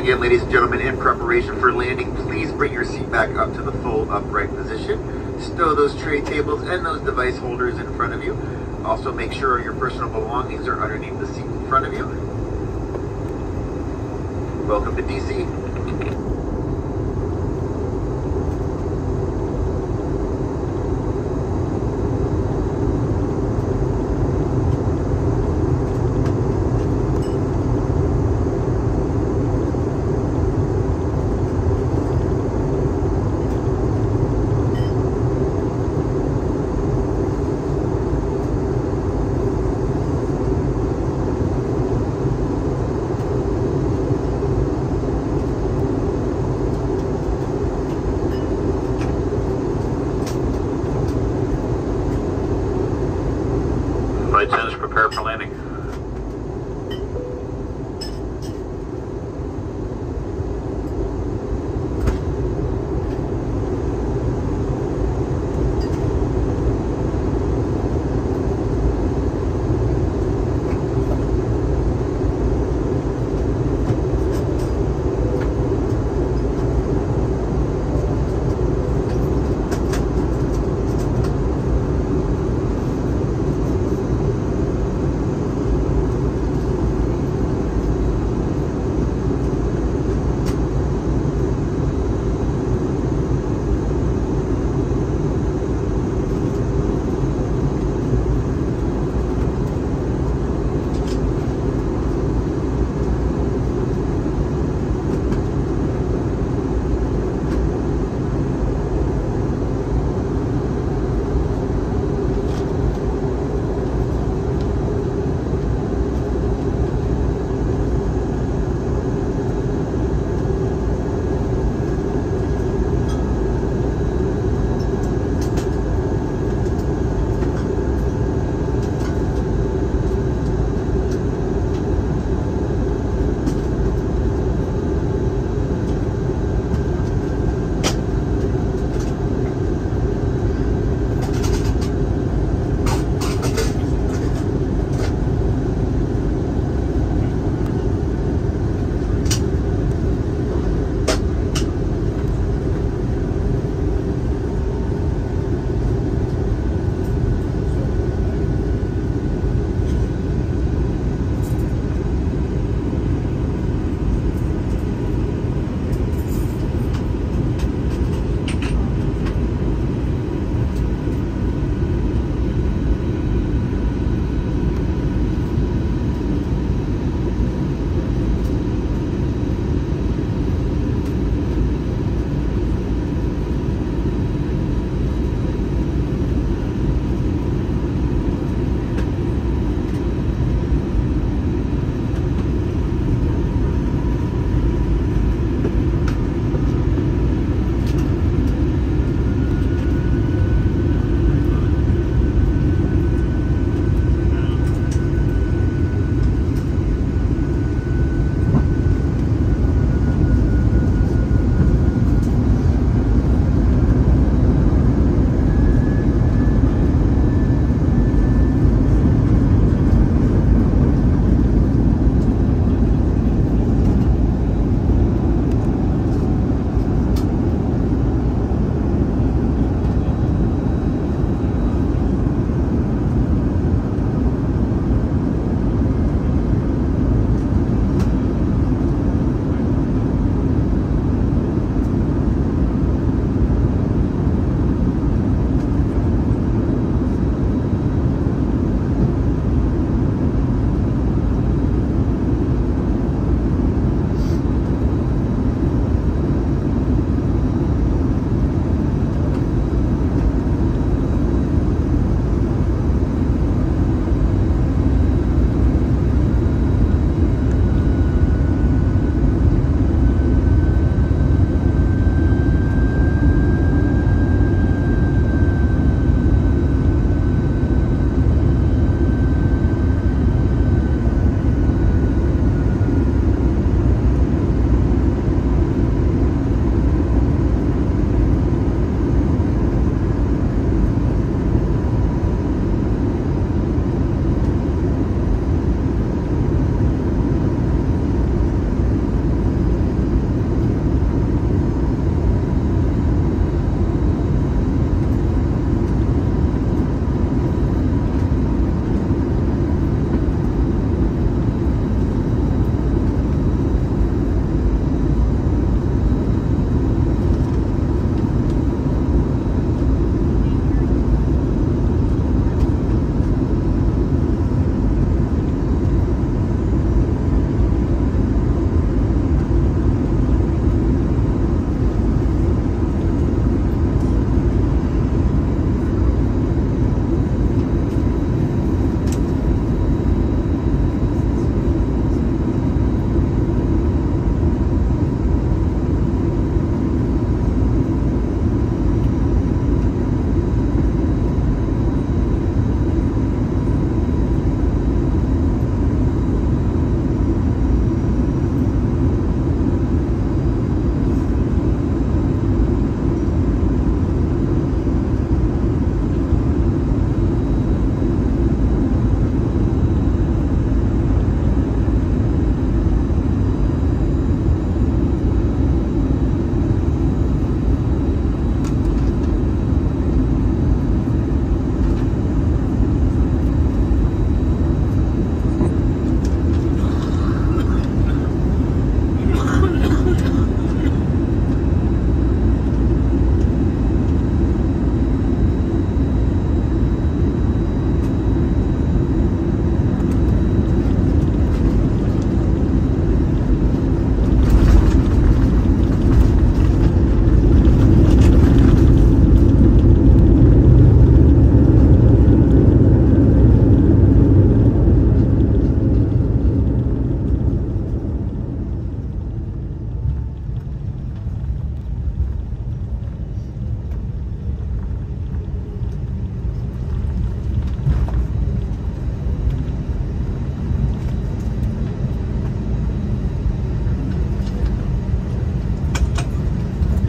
again, ladies and gentlemen, in preparation for landing, please bring your seat back up to the full upright position. Stow those tray tables and those device holders in front of you. Also make sure your personal belongings are underneath the seat in front of you. Welcome to DC.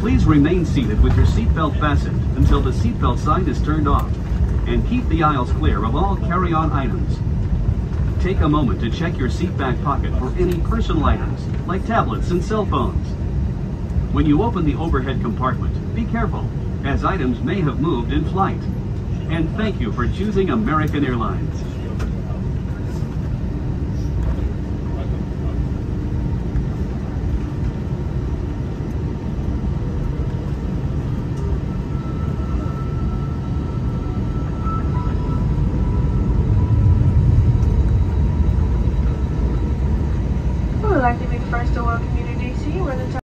Please remain seated with your seatbelt fastened until the seatbelt sign is turned off, and keep the aisles clear of all carry-on items. Take a moment to check your seat back pocket for any personal items, like tablets and cell phones. When you open the overhead compartment, be careful, as items may have moved in flight. And thank you for choosing American Airlines. We would like to be the first to welcome you to DC, where the